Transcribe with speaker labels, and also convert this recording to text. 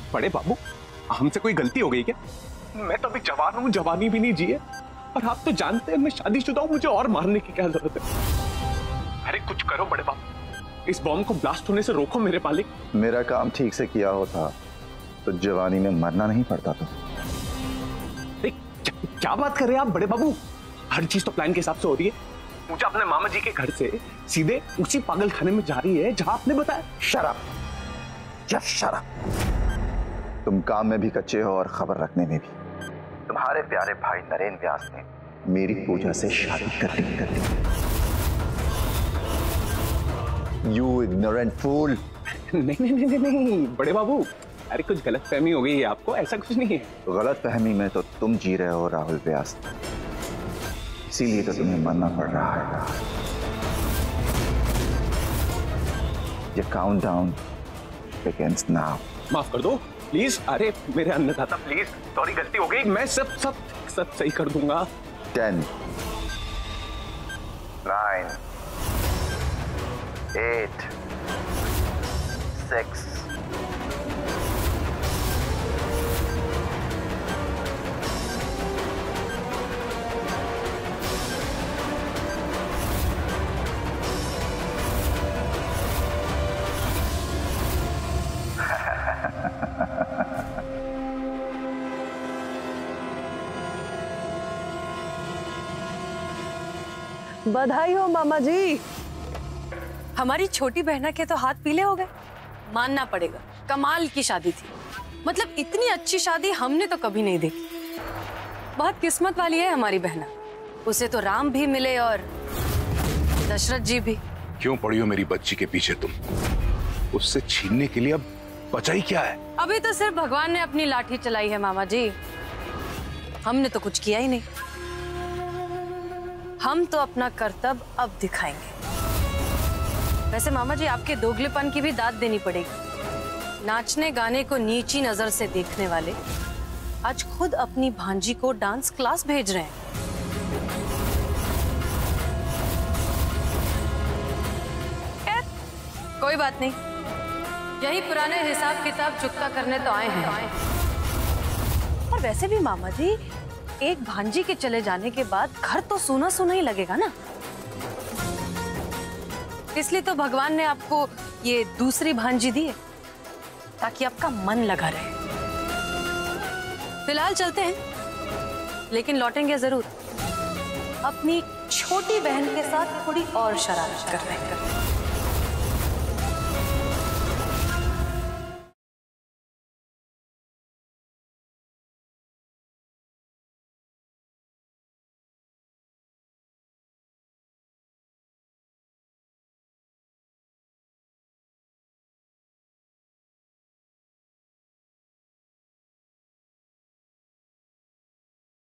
Speaker 1: बड़े बाबू, हमसे कोई गलती हो गई क्या? मैं तो अभी जवान हूँ, जवानी भी नहीं जी है, और आप तो जानते हैं मैं शादीशुदा हूँ, मुझे और मारने की क्या जरूरत है? अरे कुछ करो बड़े बाबू, इस बॉम्ब को ब्लास्ट होने से रोको मेरे मालिक।
Speaker 2: मेरा काम ठीक से किया होता तो जवानी में मरना नहीं पड़ता। तो
Speaker 1: क्या बात कर रहे हैं आप बड़े बाबू? हर चीज तो प्लान के हिसाब से हो रही है। मुझे अपने मामा जी के घर से सीधे उसी पागल खाने में जा रही है जहां आपने बताया।
Speaker 2: शराब, जस्ट शराब। तुम काम में भी कच्चे हो और खबर रखने में भी। तुम्हारे प्यारे भाई नरेंद्र व्यास ने मेरी पूजा से शादी कर ली। You ignorant fool!
Speaker 1: नहीं बड़े बाबू, अरे कुछ गलतफहमी हो गई है आपको, ऐसा कुछ नहीं है।
Speaker 2: गलतफहमी में तो तुम जी रहे हो राहुल व्यास, इसीलिए तो तुम्हें मरना पड़ रहा है। ये काउंटडाउन begins now।
Speaker 1: माफ कर दो प्लीज, अरे मेरे अन्नदाता प्लीज, सॉरी गलती हो गई, मैं सब सब सब सही कर दूंगा।
Speaker 2: 10 9 8 6
Speaker 3: बधाई हो मामा जी।
Speaker 4: हमारी छोटी बहना के तो हाथ पीले हो गए। मानना पड़ेगा, कमाल की शादी थी। मतलब इतनी अच्छी शादी हमने तो कभी नहीं देखी। बहुत किस्मत वाली है हमारी बहना, उसे तो राम भी मिले और दशरथ जी भी।
Speaker 5: क्यों पड़ी हो मेरी बच्ची के पीछे तुम? उससे छीनने के लिए अब बचा ही क्या है?
Speaker 4: अभी तो सिर्फ भगवान ने अपनी लाठी चलाई है मामा जी, हमने तो कुछ किया ही नहीं। हम तो अपना कर्तव्य अब दिखाएंगे। वैसे मामा जी, आपके दोगलेपन की भी दाद देनी पड़ेगी। नाचने गाने को नीची नजर से देखने वाले आज खुद अपनी भांजी को डांस क्लास भेज रहे हैं। कोई बात नहीं, यही पुराने हिसाब किताब चुकता करने तो आए हैं। और वैसे भी मामा जी, एक भांजी के चले जाने के बाद घर तो सूना सूना ही लगेगा ना, इसलिए तो भगवान ने आपको ये दूसरी भांजी दी है ताकि आपका मन लगा रहे। फिलहाल चलते हैं, लेकिन लौटेंगे जरूर। अपनी छोटी बहन के साथ थोड़ी और शरारत कर रहे हैं।